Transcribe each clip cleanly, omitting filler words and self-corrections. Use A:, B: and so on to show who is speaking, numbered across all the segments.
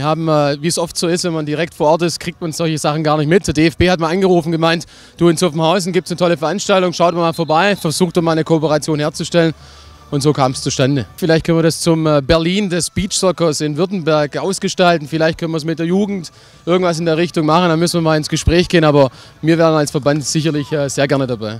A: haben, wie es oft so ist, wenn man direkt vor Ort ist, kriegt man solche Sachen gar nicht mit. Der DFB hat mal angerufen, gemeint, du, in Zuffenhausen gibt es eine tolle Veranstaltung, schaut mal vorbei, versucht mal eine Kooperation herzustellen. Und so kam es zustande. Vielleicht können wir das zum Berlin des Beachsoccers in Württemberg ausgestalten. Vielleicht können wir es mit der Jugend irgendwas in der Richtung machen. Da müssen wir mal ins Gespräch gehen. Aber wir wären als Verband sicherlich sehr gerne dabei.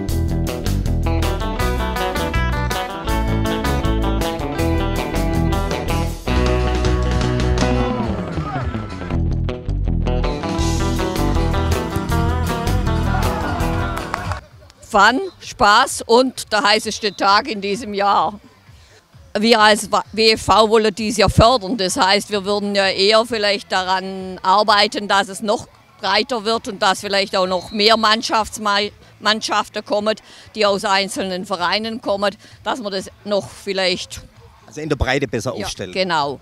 B: Fun, Spaß und der heißeste Tag in diesem Jahr. Wir als WFV wollen dies ja fördern, das heißt, wir würden ja eher vielleicht daran arbeiten, dass es noch breiter wird und dass vielleicht auch noch mehr Mannschaften kommen, die aus einzelnen Vereinen kommen, dass man das noch vielleicht...
C: Also in der Breite besser aufstellen.
B: Ja, genau.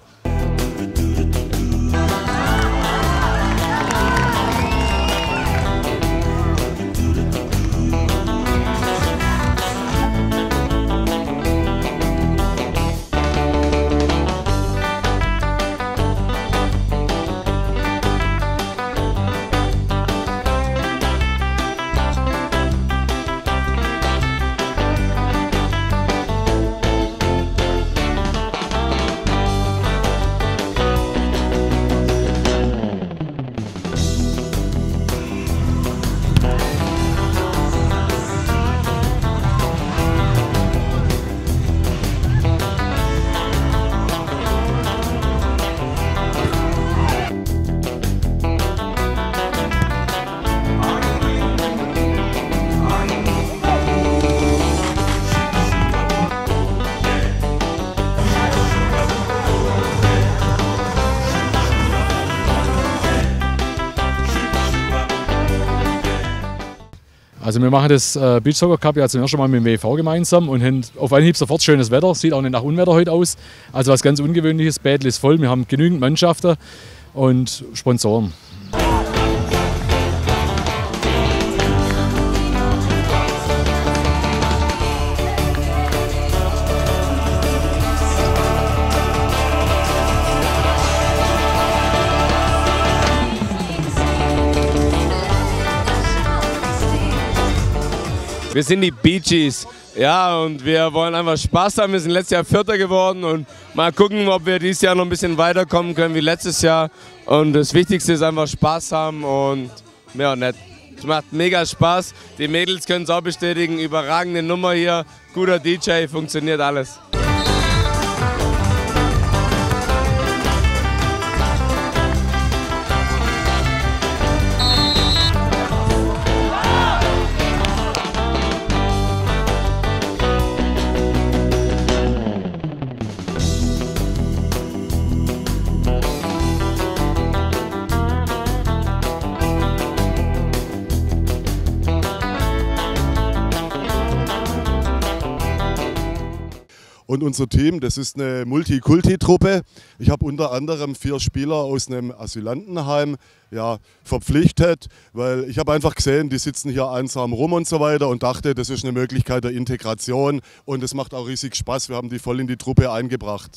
D: Also wir machen das Beach Soccer Cup ja zum ersten Mal mit dem WV gemeinsam und haben auf Anhieb sofort schönes Wetter, sieht auch nicht nach Unwetter heute aus. Also was ganz Ungewöhnliches, Bädel ist voll, wir haben genügend Mannschaften und Sponsoren.
E: Wir sind die Bee Gees, ja, und wir wollen einfach Spaß haben. Wir sind letztes Jahr Vierter geworden und mal gucken, ob wir dieses Jahr noch ein bisschen weiterkommen können wie letztes Jahr. Und das Wichtigste ist einfach Spaß haben und mehr nett. Es macht mega Spaß. Die Mädels können es auch bestätigen. Überragende Nummer hier, guter DJ, funktioniert alles.
F: Und unser Team, das ist eine Multikulti-Truppe. Ich habe unter anderem 4 Spieler aus einem Asylantenheim verpflichtet, weil ich habe einfach gesehen, die sitzen hier einsam rum und so weiter und dachte, das ist eine Möglichkeit der Integration und es macht auch riesig Spaß. Wir haben die voll in die Truppe eingebracht.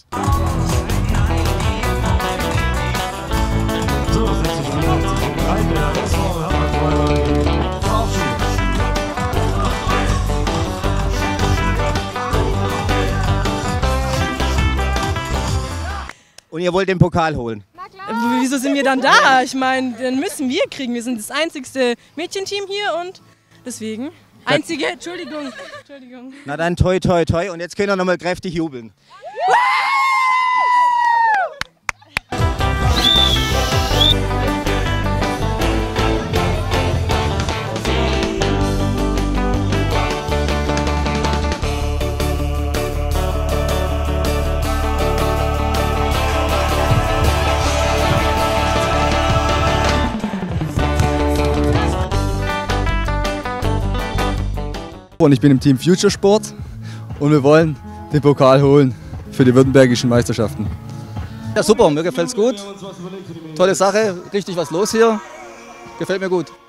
F: So, 86
C: Und ihr wollt den Pokal holen?
G: Na klar. Wieso sind wir dann da? Ich meine, den müssen wir kriegen. Wir sind das einzigste Mädchenteam hier und deswegen. Einzige, Entschuldigung.
C: Na dann toi toi toi und jetzt können wir nochmal kräftig jubeln.
H: Und ich bin im Team Future Sport und wir wollen den Pokal holen für die württembergischen Meisterschaften. Ja super, mir gefällt's gut. Tolle Sache, richtig was los hier. Gefällt mir gut.